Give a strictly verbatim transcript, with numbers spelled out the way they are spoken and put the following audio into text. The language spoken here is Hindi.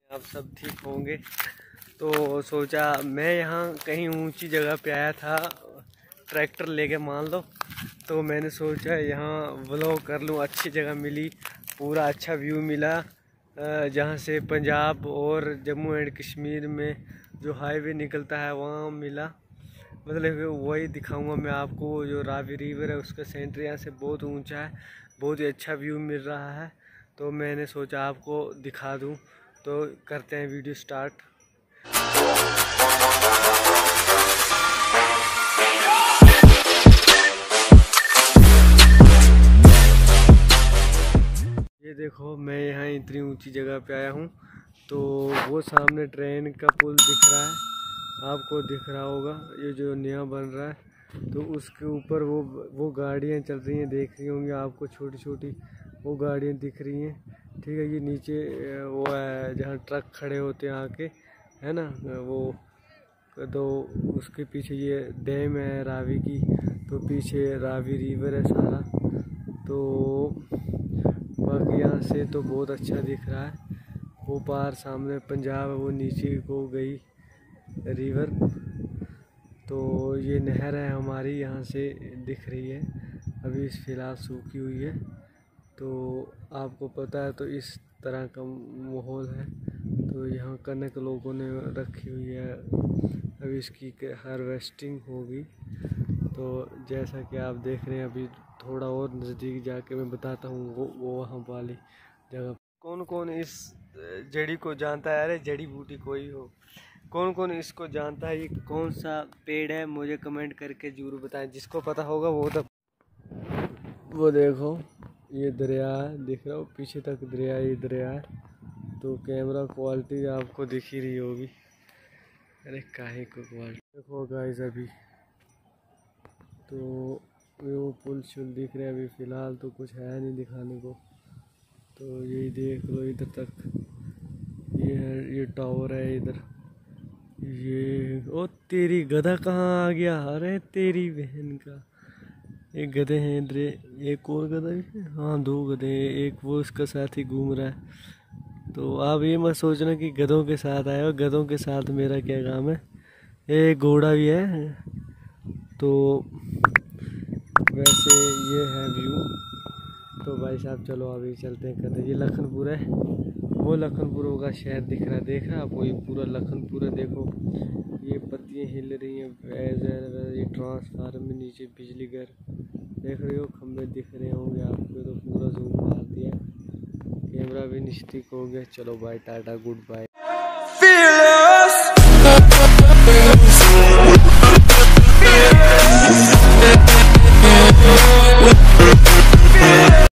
आप सब ठीक होंगे। तो सोचा मैं यहाँ कहीं ऊंची जगह पे आया था ट्रैक्टर लेके मान लो, तो मैंने सोचा यहाँ व्लॉग कर लूँ। अच्छी जगह मिली, पूरा अच्छा व्यू मिला, जहाँ से पंजाब और जम्मू एंड कश्मीर में जो हाईवे निकलता है वहाँ मिला। मतलब वही दिखाऊंगा मैं आपको। जो रावी रिवर है उसका सेंटर यहाँ से बहुत ऊंचा है, बहुत ही अच्छा व्यू मिल रहा है। तो मैंने सोचा आपको दिखा दूँ। तो करते हैं वीडियो स्टार्ट। ये देखो मैं यहाँ इतनी ऊंची जगह पे आया हूँ, तो वो सामने ट्रेन का पुल दिख रहा है, आपको दिख रहा होगा। ये जो नया बन रहा है, तो उसके ऊपर वो वो गाड़ियाँ चल रही हैं, देख रही होंगी आपको, छोटी छोटी वो गाड़ियाँ दिख रही हैं। ठीक है, ये नीचे वो है जहाँ ट्रक खड़े होते हैं आके, है ना वो। तो उसके पीछे ये डैम है रावी की, तो पीछे रावी रिवर है सारा। तो बाकी यहाँ से तो बहुत अच्छा दिख रहा है। वो पार सामने पंजाब है, वो नीचे को गई रिवर। तो ये नहर है हमारी, यहाँ से दिख रही है, अभी इस फिलहाल सूखी हुई है। तो आपको पता है, तो इस तरह का माहौल है। तो यहाँ कनक लोगों ने रखी हुई है, अभी इसकी हार्वेस्टिंग होगी। तो जैसा कि आप देख रहे हैं, अभी थोड़ा और नज़दीक जाके मैं बताता हूँ वो वो वहाँ वाली जगह। कौन कौन इस जड़ी को जानता है? अरे जड़ी बूटी कोई हो, कौन कौन इसको जानता है? ये कौन सा पेड़ है? मुझे कमेंट करके जरूर बताएं। जिसको पता होगा वो तो। वो देखो ये दरिया दिख रहा हो, पीछे तक दरिया ही दरिया है। तो कैमरा क्वालिटी आपको दिख ही रही होगी। अरे काहे को क्वालिटी देखो गाइस। अभी तो वो पुल शुल दिख रहे हैं, अभी फ़िलहाल तो कुछ है नहीं दिखाने को। तो यही देख लो इधर तक, ये है, ये टावर है इधर। ये ओ तेरी गधा कहाँ आ गया? अरे तेरी बहन का, एक गधे हैं इधर, एक और गधा भी है। हाँ दो गधे, एक वो उसका साथ ही घूम रहा है। तो आप ये मत सोचना कि गधों के साथ आए हो, गधों के साथ मेरा क्या काम है। एक घोड़ा भी है। तो वैसे ये है व्यू। तो भाई साहब चलो अभी चलते हैं करते। ये लखनपुर है, वो लखनपुर का शहर दिख रहा है, देख रहा है आपको? ये पूरा लखनपुर है। देखो ये पत्तियाँ हिल रही हैं, ये ट्रांसफार्मर में नीचे बिजली घर देख रहे हो, खंभे दिख रहे होंगे आपको। तो पूरा जूम मार दिया, कैमरा भी नज़दीक हो गया। चलो बाय, टाटा, गुड बाय।